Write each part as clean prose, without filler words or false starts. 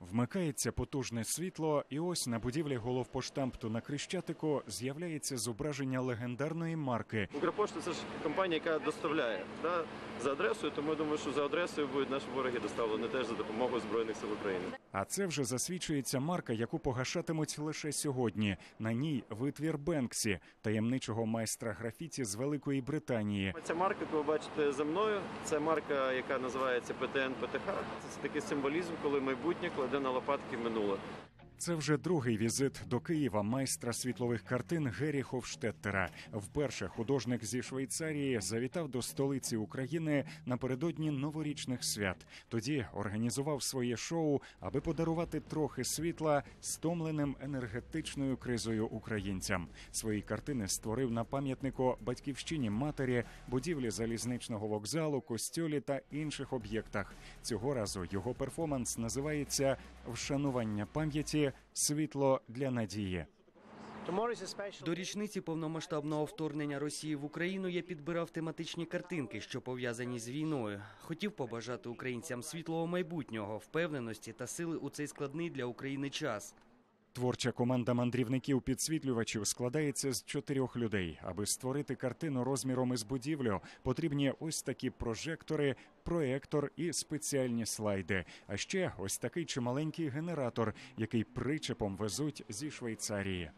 Вмикається потужне світло, і ось на будівлі головпоштамту на Хрещатику з'являється зображення легендарної марки. Укрпошта – це ж компанія, яка доставляє за адресою, тому я думаю, що за адресою будуть наші вороги доставлені теж за допомогою Збройних сил України. А це вже засвідчується марка, яку погашатимуть лише сьогодні. На ній витвір Бенксі, таємничого майстра графіті з Великої Британії. Ця марка, яку ви бачите за мною, це марка, яка називається ПТН-ПТХ. Це такий символізм, коли майбутнє кладе на лопатки минуле. Це вже другий візит до Києва майстра світлових картин Гері Хофштеттера. Вперше художник зі Швейцарії завітав до столиці України напередодні новорічних свят. Тоді організував своє шоу, аби подарувати трохи світла стомленим енергетичною кризою українцям. Свої картини створив на пам'ятнику батьківщині матері, будівлі залізничного вокзалу, костьолі та інших об'єктах. Цього разу його перформанс називається «Вшанування пам'яті. Світло для надії». До річниці повномасштабного вторгнення Росії в Україну я підбирав тематичні картинки, що пов'язані з війною. Хотів побажати українцям світлого майбутнього, впевненості та сили у цей складний для України час. Творча команда мандрівників-підсвітлювачів складається з 4 людей. Аби створити картину розміром із будівлю, потрібні ось такі прожектори, проектор і спеціальні слайди. А ще ось такий чималенький генератор, який причепом везуть зі Швейцарії.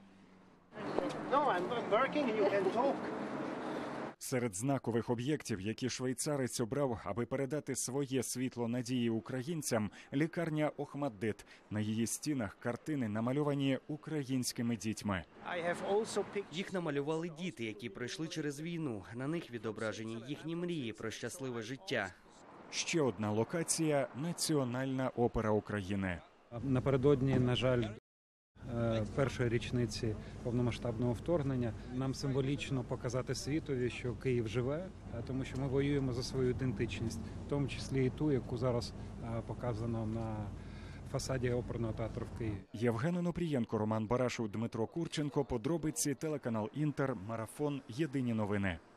Серед знакових об'єктів, які швейцарець обрав, аби передати своє світло надії українцям, лікарня Охмаддит. На її стінах картини намальовані українськими дітьми. Їх намалювали діти, які пройшли через війну. На них відображені їхні мрії про щасливе життя. Ще одна локація – Національна опера України. Напередодні, на жаль, першої річниці повномасштабного вторгнення нам символічно показати світові, що Київ живе, тому що ми воюємо за свою ідентичність, в тому числі і ту, яку зараз показано на фасаді оперного театру в Києві. Євген Онопрієнко, Роман Барашов, Дмитро Курченко. Подробиці, телеканал Інтер, Марафон. Єдині новини.